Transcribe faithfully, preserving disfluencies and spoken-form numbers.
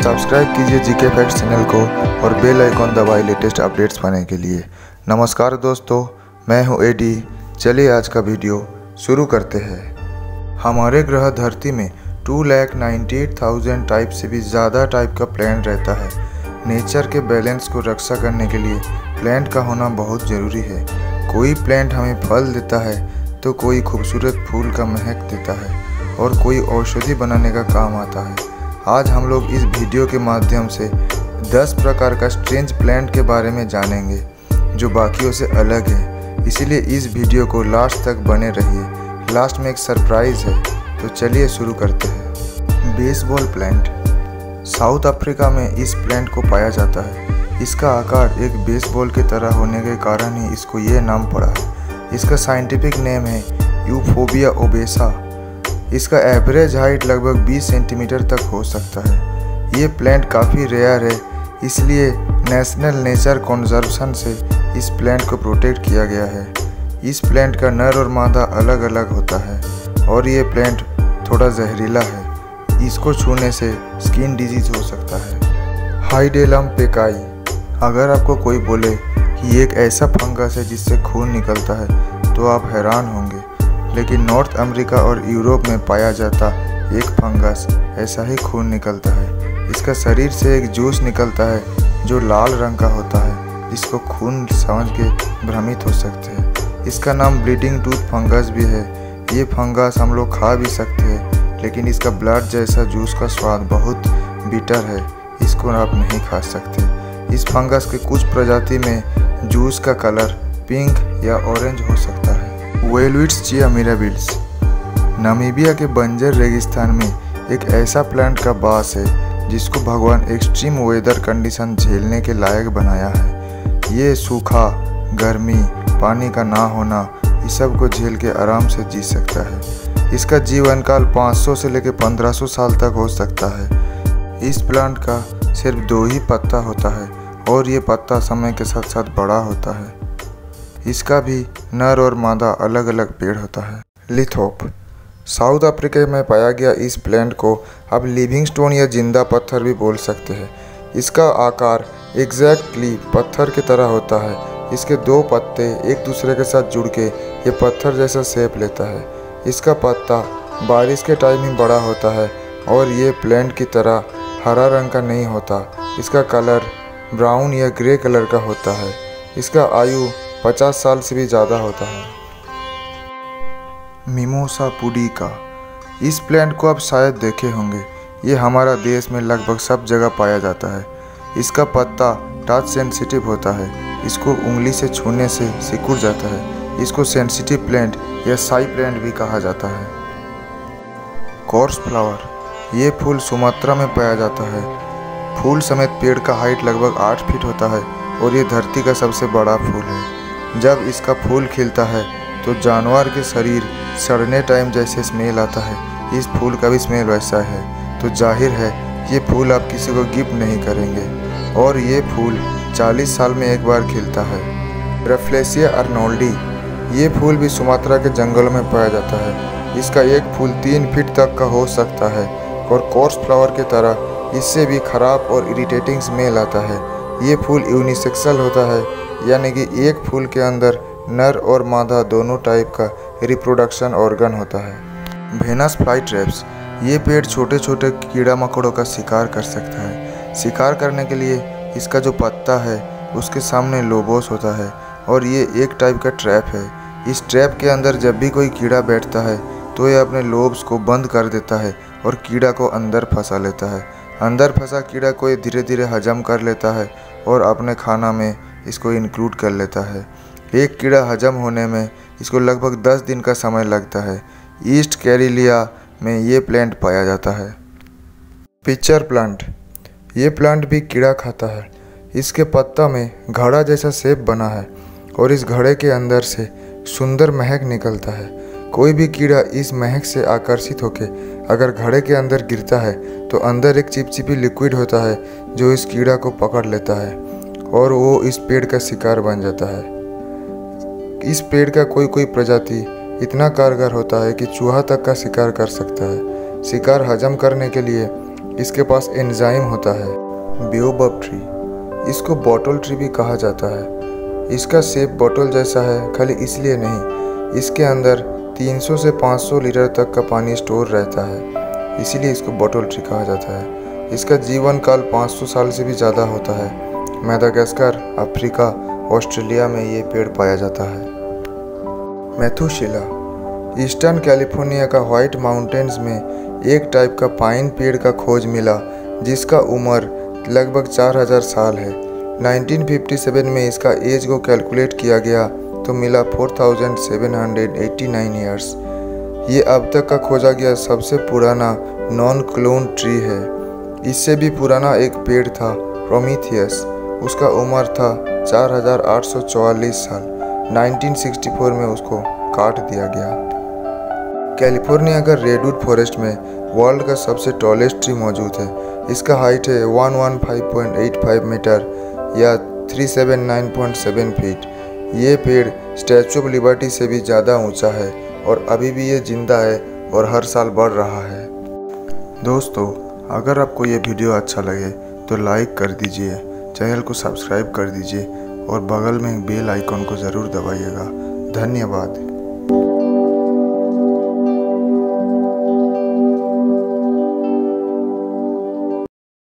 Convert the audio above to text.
Subscribe कीजिए GK facts channel को और बेल आइकॉन दबाइए लेटेस्ट अपडेट्स पाने के लिए। नमस्कार दोस्तों, मैं हूं एडी। चलिए आज का वीडियो शुरू करते हैं। हमारे ग्रह धरती में two lakh ninety eight thousand type से भी ज़्यादा टाइप का प्लांट रहता है। नेचर के बैलेंस को रक्षा करने के लिए प्लांट का होना बहुत ज़रूरी है। कोई प्लांट हमें फल देता है तो कोई खूबसूरत फूल का महक देता है और कोई औषधि बनाने का काम आता है। आज हम लोग इस वीडियो के माध्यम से दस प्रकार का स्ट्रेंज प्लांट के बारे में जानेंगे जो बाकियों से अलग है, इसीलिए इस वीडियो को लास्ट तक बने रहिए। लास्ट में एक सरप्राइज़ है, तो चलिए शुरू करते हैं। Baseball plant. साउथ अफ्रीका में इस प्लांट को पाया जाता है। इसका आकार एक बेसबॉल की तरह होने के कारण ही इसको ये नाम पड़ा है। इसका साइंटिफिक नेम है यूफोबिया ओबेसा। इसका एवरेज हाइट लगभग बीस सेंटीमीटर तक हो सकता है। ये प्लांट काफ़ी रेयर है, इसलिए नेशनल नेचर कंजर्वेशन से इस प्लांट को प्रोटेक्ट किया गया है। इस प्लांट का नर और मादा अलग अलग होता है और ये प्लांट थोड़ा जहरीला है। इसको छूने से स्किन डिजीज हो सकता है। हाइडेलम पेकाई। अगर आपको कोई बोले कि एक ऐसा फंगस है जिससे खून निकलता है तो आप हैरान होंगे, लेकिन नॉर्थ अमेरिका और यूरोप में पाया जाता एक फंगस ऐसा ही खून निकलता है। इसका शरीर से एक जूस निकलता है जो लाल रंग का होता है, जिसको खून समझ के भ्रमित हो सकते हैं। इसका नाम ब्लीडिंग टूथ फंगस भी है। ये फंगस हम लोग खा भी सकते हैं, लेकिन इसका ब्लड जैसा जूस का स्वाद बहुत बिटर है, इसको आप नहीं खा सकते। इस फंगस के कुछ प्रजाति में जूस का कलर पिंक या ऑरेंज हो सकता है। वेलविट्ज़िया मिराबिलिस। नामीबिया के बंजर रेगिस्तान में एक ऐसा प्लांट का बास है जिसको भगवान एक्सट्रीम वेदर कंडीशन झेलने के लायक बनाया है। ये सूखा, गर्मी, पानी का ना होना, इस सब को झेल के आराम से जी सकता है। इसका जीवन काल पाँच सौ से लेकर पंद्रह सौ साल तक हो सकता है। इस प्लांट का सिर्फ दो ही पत्ता होता है और ये पत्ता समय के साथ साथ बड़ा होता है। इसका भी नर और मादा अलग अलग पेड़ होता है। लिथोप। साउथ अफ्रीका में पाया गया इस प्लांट को आप लिविंग स्टोन या जिंदा पत्थर भी बोल सकते हैं। इसका आकार एग्जैक्टली पत्थर की तरह होता है। इसके दो पत्ते एक दूसरे के साथ जुड़ के ये पत्थर जैसा शेप लेता है। इसका पत्ता बारिश के टाइम ही बड़ा होता है और ये प्लांट की तरह हरा रंग का नहीं होता। इसका कलर ब्राउन या ग्रे कलर का होता है। इसका आयु पचास साल से भी ज़्यादा होता है। Mimosa pudica. इस प्लांट को आप शायद देखे होंगे। ये हमारा देश में लगभग सब जगह पाया जाता है। इसका पत्ता टच सेंसिटिव होता है। इसको उंगली से छूने से सिकुड़ जाता है। इसको सेंसिटिव प्लांट या साई प्लांट भी कहा जाता है। Corpse flower. ये फूल सुमात्रा में पाया जाता है। फूल समेत पेड़ का हाइट लगभग आठ फीट होता है और ये धरती का सबसे बड़ा फूल है। जब इसका फूल खिलता है तो जानवर के शरीर सड़ने टाइम जैसे स्मेल आता है। इस फूल का भी स्मेल वैसा है, तो जाहिर है ये फूल आप किसी को गिफ्ट नहीं करेंगे। और ये फूल चालीस साल में एक बार खिलता है। Rafflesia arnoldii. ये फूल भी सुमात्रा के जंगलों में पाया जाता है। इसका एक फूल तीन फीट तक का हो सकता है और कॉर्स फ्लावर की तरह इससे भी खराब और इरिटेटिंग स्मेल आता है। ये फूल यूनिसेक्सुअल होता है, यानी कि एक फूल के अंदर नर और मादा दोनों टाइप का रिप्रोडक्शन ऑर्गन होता है। Venus fly traps. ये पेड़ छोटे छोटे कीड़ा मकोड़ों का शिकार कर सकता है। शिकार करने के लिए इसका जो पत्ता है उसके सामने लोबोस होता है और ये एक टाइप का ट्रैप है। इस ट्रैप के अंदर जब भी कोई कीड़ा बैठता है तो ये अपने लोब्स को बंद कर देता है और कीड़ा को अंदर फंसा लेता है। अंदर फंसा कीड़ा को ये धीरे धीरे हजम कर लेता है और अपने खाना में इसको इंक्लूड कर लेता है। एक कीड़ा हजम होने में इसको लगभग दस दिन का समय लगता है। ईस्ट कैरिलिया में ये प्लांट पाया जाता है। Pitcher plant. ये प्लांट भी कीड़ा खाता है। इसके पत्ता में घड़ा जैसा शेप बना है और इस घड़े के अंदर से सुंदर महक निकलता है। कोई भी कीड़ा इस महक से आकर्षित होकर अगर घड़े के अंदर गिरता है तो अंदर एक चिपचिपी लिक्विड होता है जो इस कीड़ा को पकड़ लेता है और वो इस पेड़ का शिकार बन जाता है। इस पेड़ का कोई कोई प्रजाति इतना कारगर होता है कि चूहा तक का शिकार कर सकता है। शिकार हजम करने के लिए इसके पास एंजाइम होता है। बेओबब ट्री, इसको बॉटल ट्री भी कहा जाता है। इसका शेप बॉटल जैसा है, खाली इसलिए नहीं, इसके अंदर तीन सौ से पाँच सौ लीटर तक का पानी स्टोर रहता है, इसीलिए इसको बॉटल ट्री कहा जाता है। इसका जीवन काल पाँच सौ साल से भी ज़्यादा होता है। मैदागास्कर, अफ्रीका, ऑस्ट्रेलिया में ये पेड़ पाया जाता है। मैथुशिला, ईस्टर्न कैलिफोर्निया का व्हाइट माउंटेन्स में एक टाइप का पाइन पेड़ का खोज मिला जिसका उम्र लगभग चार हज़ार साल है। उन्नीस सौ सत्तावन में इसका एज को कैलकुलेट किया गया तो मिला चार हज़ार सात सौ नवासी ईयर्स। ये अब तक का खोजा गया सबसे पुराना नॉन क्लोन ट्री है। इससे भी पुराना एक पेड़ था प्रोमीथियस, उसका उम्र था चार हज़ार आठ सौ चौवालीस साल। उन्नीस सौ चौंसठ में उसको काट दिया गया। कैलिफोर्निया का रेडवुड फॉरेस्ट में वर्ल्ड का सबसे टॉलेस्ट ट्री मौजूद है। इसका हाइट है एक सौ पंद्रह पॉइंट आठ पाँच मीटर या तीन सौ उन्यासी पॉइंट सात फीट। ये पेड़ स्टैचू ऑफ लिबर्टी से भी ज़्यादा ऊंचा है और अभी भी ये जिंदा है और हर साल बढ़ रहा है। दोस्तों, अगर आपको ये वीडियो अच्छा लगे तो लाइक कर दीजिए, चैनल को सब्सक्राइब कर दीजिए और बगल में बेल आइकॉन को ज़रूर दबाइएगा। धन्यवाद।